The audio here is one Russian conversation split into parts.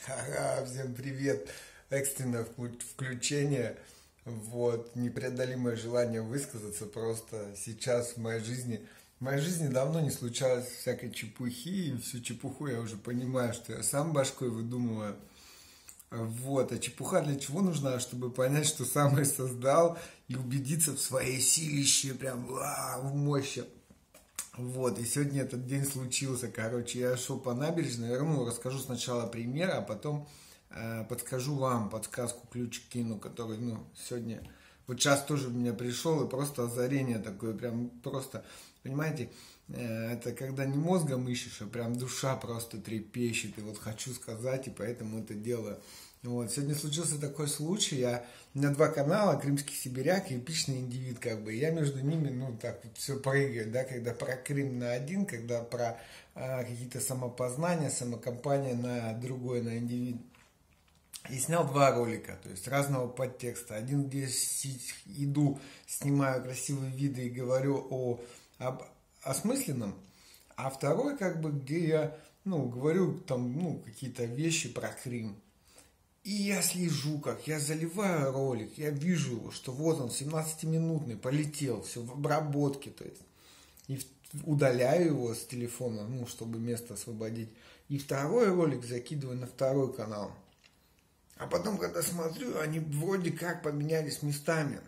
Ага, всем привет! Экстренное включение. Вот, непреодолимое желание высказаться. Просто сейчас в моей жизни давно не случалось всякой чепухи, и всю чепуху я уже понимаю, что я сам башкой выдумываю. Вот, а чепуха для чего нужна? Чтобы понять, что сам и создал, и убедиться в своей силище, прям в мощи. Вот, и сегодня этот день случился, короче, я шел по набережной, расскажу сначала пример, а потом подскажу вам, подсказку, ключик кину, который, сегодня, вот сейчас тоже у меня пришел, и просто озарение такое, прям просто, понимаете, это когда не мозгом ищешь, а прям душа просто трепещет, и вот хочу сказать, и поэтому это делаю. Вот. Сегодня случился такой случай, у меня два канала, Крымский Сибиряк и Эпичный Индивид, как бы, я между ними, так вот все прыгаю, да, когда про Крым на один, когда про какие-то самопознания, самокомпания на другой, на Индивид. И снял два ролика, то есть разного подтекста. Один, где иду, снимаю красивые виды и говорю об осмысленном, а второй, как бы, где я, говорю там, какие-то вещи про Крым. И я слежу, как я заливаю ролик, я вижу, что вот он, 17-минутный, полетел, все в обработке, то есть. И удаляю его с телефона, чтобы место освободить. И второй ролик закидываю на второй канал. А потом, когда смотрю, они вроде как поменялись местами.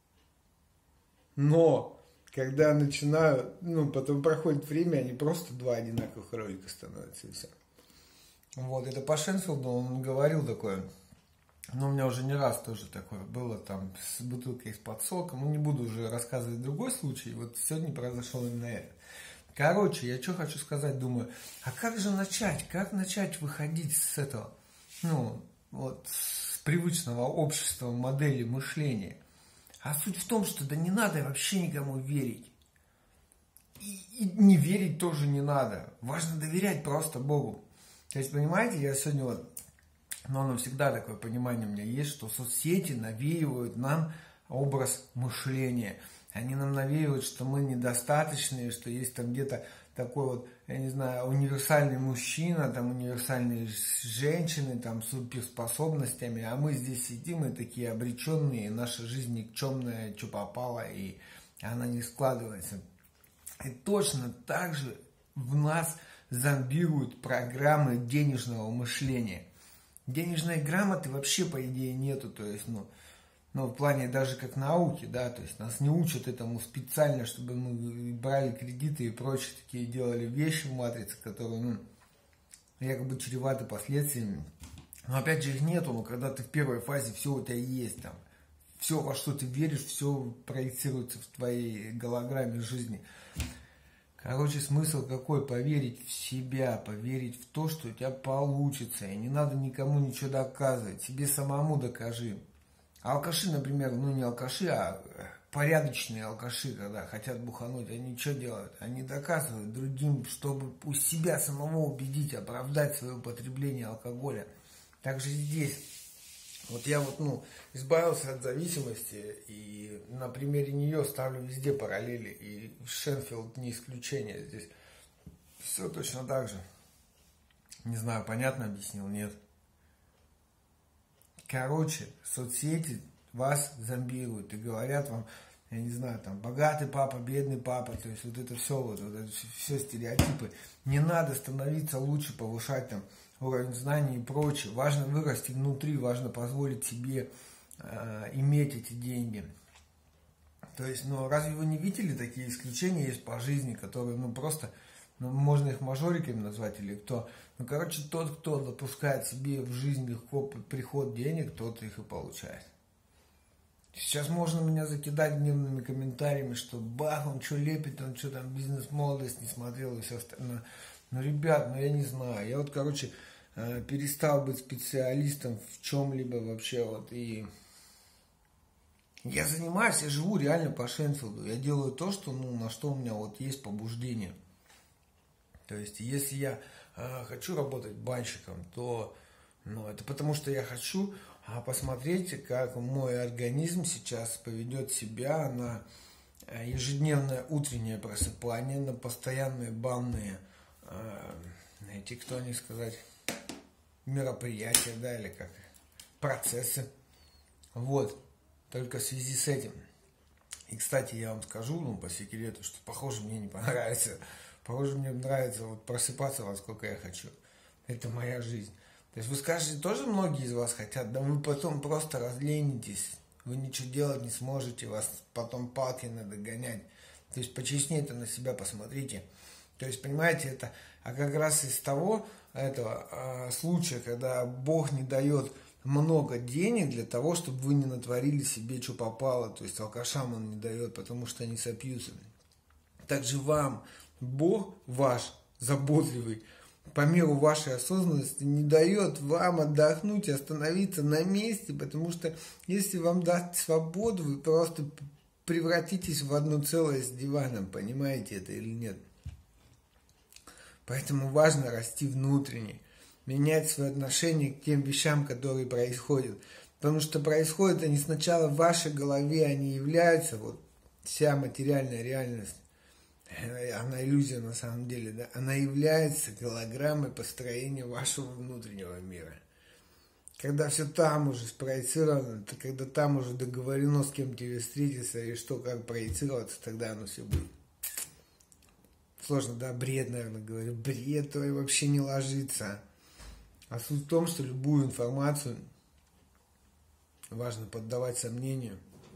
Но, когда начинаю, потом проходит время, они просто два одинаковых ролика становятся, и все. Вот, это по Шенфилду, он говорил такое, у меня уже не раз тоже такое было, там, с бутылкой из-под сока, не буду уже рассказывать другой случай, вот сегодня произошел именно это. Короче, я что хочу сказать, думаю, а как же начать, как начать выходить с этого, с привычного общества, модели мышления? А суть в том, что да не надо вообще никому верить. И не верить тоже не надо, важно доверять просто Богу. То есть, понимаете, я сегодня всегда такое понимание у меня есть, что соцсети навеивают нам образ мышления. Они нам навеивают, что мы недостаточные, что есть там где-то такой вот, я не знаю, универсальный мужчина, там универсальные женщины, там с суперспособностями, а мы здесь сидим и такие обреченные, наша жизнь никчемная, что попало, и она не складывается. И точно так же в нас зомбируют программы денежного мышления. Денежной грамоты вообще, по идее, нету, то есть, в плане даже как науки, да, то есть нас не учат этому специально, чтобы мы брали кредиты и прочие такие делали вещи в матрице, которые, якобы чреваты последствиями. Но опять же их нету, но когда ты в первой фазе, все у тебя есть там, все, во что ты веришь, все проецируется в твоей голограмме жизни. Короче, смысл какой? Поверить в себя, поверить в то, что у тебя получится. И не надо никому ничего доказывать. Себе самому докажи. Алкаши, например, не алкаши, а порядочные алкаши, когда хотят бухануть, они что делают? Они доказывают другим, чтобы у себя самого убедить, оправдать свое употребление алкоголя. Так же здесь. Вот я избавился от зависимости, и на примере нее ставлю везде параллели, и Шенфилд не исключение здесь. Все точно так же. Не знаю, понятно объяснил, нет. Короче, соцсети вас зомбируют и говорят вам, я не знаю, там, богатый папа, бедный папа, то есть вот это все стереотипы. Не надо становиться лучше, повышать там уровень знаний и прочее. Важно вырасти внутри, важно позволить себе иметь эти деньги. То есть, разве вы не видели, такие исключения есть по жизни, которые, просто, можно их мажориками назвать или кто. Тот, кто допускает себе в жизнь легко приход денег, тот их и получает. Сейчас можно меня закидать гневными комментариями, что бах, он что лепит, он что там бизнес-молодость не смотрел и все остальное. Ребят, я не знаю. Я перестал быть специалистом в чем-либо вообще. И я занимаюсь, я живу реально по Шенфилду. Я делаю то, что, на что у меня есть побуждение. То есть, если я хочу работать банщиком, то это потому, что я хочу посмотреть, как мой организм сейчас поведет себя на ежедневное утреннее просыпание, на постоянные банные, кто они сказать, мероприятия, да, или как процессы. Вот, только в связи с этим. И, кстати, я вам скажу, ну, по секрету, что, похоже, мне не понравится. Похоже, мне нравится вот просыпаться во сколько я хочу. Это моя жизнь. То есть вы скажете, тоже многие из вас хотят, да вы потом просто разленитесь. Вы ничего делать не сможете, вас потом палки надо гонять. То есть почестнее-то на себя посмотрите. То есть, понимаете, это как раз из того этого случая, когда Бог не дает много денег для того, чтобы вы не натворили себе, что попало. То есть алкашам он не дает, потому что они сопьются. Также вам Бог ваш, заботливый, по меру вашей осознанности не дает вам отдохнуть и остановиться на месте, потому что если вам даст свободу, вы просто превратитесь в одно целое с диваном, понимаете это или нет? Поэтому важно расти внутренне, менять свое отношение к тем вещам, которые происходят. Потому что происходят они сначала в вашей голове, они являются, вот вся материальная реальность, она иллюзия на самом деле, да, она является голограммой построения вашего внутреннего мира. Когда все там уже спроецировано, когда там уже договорено, с кем тебе встретиться и что, как проецироваться, тогда оно все будет. Сложно, да, бред, наверное, говорю. Бред твой вообще не ложится. А суть в том, что любую информацию важно поддавать сомнению.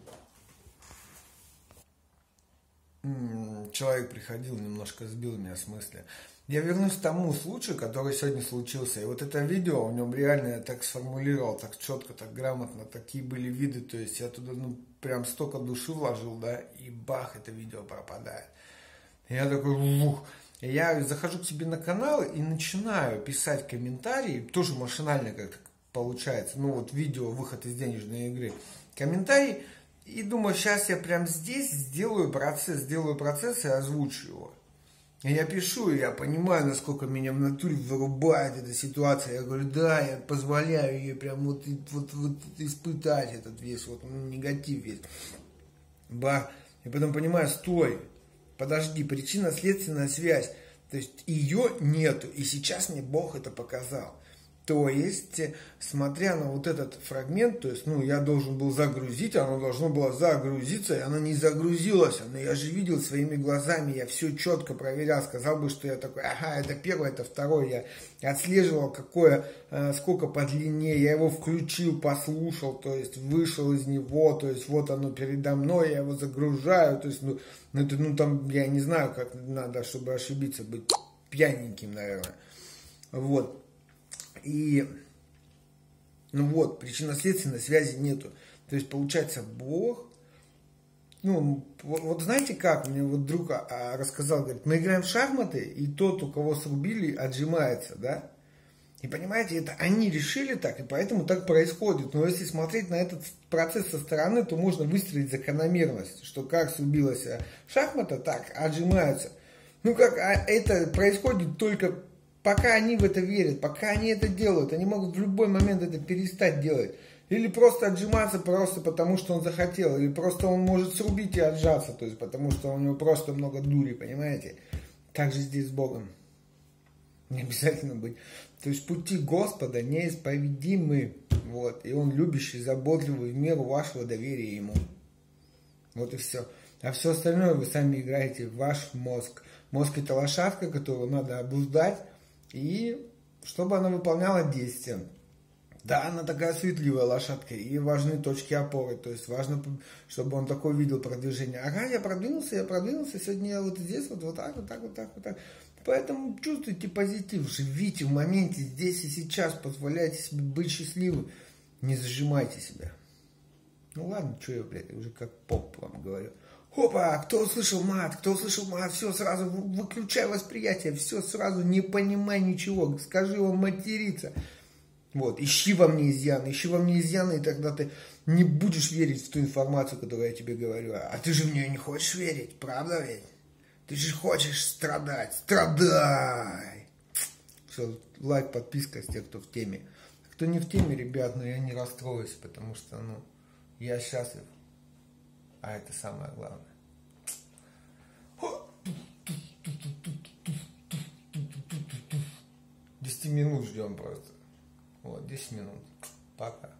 Человек приходил, немножко сбил меня с мысли. Я вернусь к тому случаю, который сегодня случился. И вот это видео, в нем реально я так сформулировал, так четко, так грамотно, такие были виды. То есть я туда, ну, прям столько души вложил, да, и бах, это видео пропадает. И я такой, ух. И я захожу к себе на канал и начинаю писать комментарии, тоже машинально как-то получается. Ну вот видео, выход из денежной игры. Комментарий. И думаю, сейчас я прям здесь сделаю процесс и озвучу его. И я пишу, и я понимаю, насколько меня в натуре вырубает эта ситуация. Я говорю, да, я позволяю ей прям вот испытать этот весь вот негатив весь. Ба. И потом понимаю, стой, подожди, причинно-следственная связь. То есть ее нету, и сейчас мне Бог это показал. То есть, смотря на вот этот фрагмент, то есть, ну, я должен был загрузить, оно должно было загрузиться, и оно не загрузилось. Но я же видел своими глазами, я все четко проверял, сказал бы, что я такой, ага, это первое, это второе. Я отслеживал, какое, сколько по длине, я его включил, послушал, то есть, вышел из него, то есть, вот оно передо мной, я его загружаю, то есть, ну там, я не знаю, как надо, чтобы ошибиться, быть пьяненьким, наверное. Вот. И, ну вот, причинно-следственной связи нету. То есть, получается, Бог, ну, вот знаете как, мне вот друг рассказал, говорит, мы играем в шахматы, и тот, у кого срубили, отжимается, да? И понимаете, это они решили так, и поэтому так происходит. Но если смотреть на этот процесс со стороны, то можно выстроить закономерность, что как срубилась шахмата, так отжимаются. Ну, как это происходит только пока они в это верят, пока они это делают, они могут в любой момент это перестать делать. Или просто отжиматься просто потому, что он захотел. Или просто он может срубить и отжаться, то есть потому что у него просто много дури, понимаете? Так же здесь с Богом. Не обязательно быть. То есть пути Господа неисповедимы. Вот. И Он любящий, заботливый в меру вашего доверия Ему. Вот и все. А все остальное вы сами играете в ваш мозг. Мозг — это лошадка, которую надо обуздать. И чтобы она выполняла действия. Да, она такая суетливая лошадка, и важны точки опоры, то есть важно, чтобы он такое видел продвижение. Ага, я продвинулся, сегодня я вот здесь, вот так. Поэтому чувствуйте позитив, живите в моменте, здесь и сейчас, позволяйте себе быть счастливым, не зажимайте себя. Ну ладно, что я, блядь, уже как поп вам говорю. Опа, кто услышал мат, все, сразу выключай восприятие, все, сразу не понимай ничего, скажи он материться. Вот, ищи во мне изъяны, и тогда ты не будешь верить в ту информацию, которую я тебе говорю. А ты же в нее не хочешь верить, правда ведь? Ты же хочешь страдать, страдай! Все, лайк, подписка с тех, кто в теме. Кто не в теме, ребят, я не расстроюсь, потому что, я счастлив. А это самое главное. 10 минут ждем просто. Вот, 10 минут. Пока.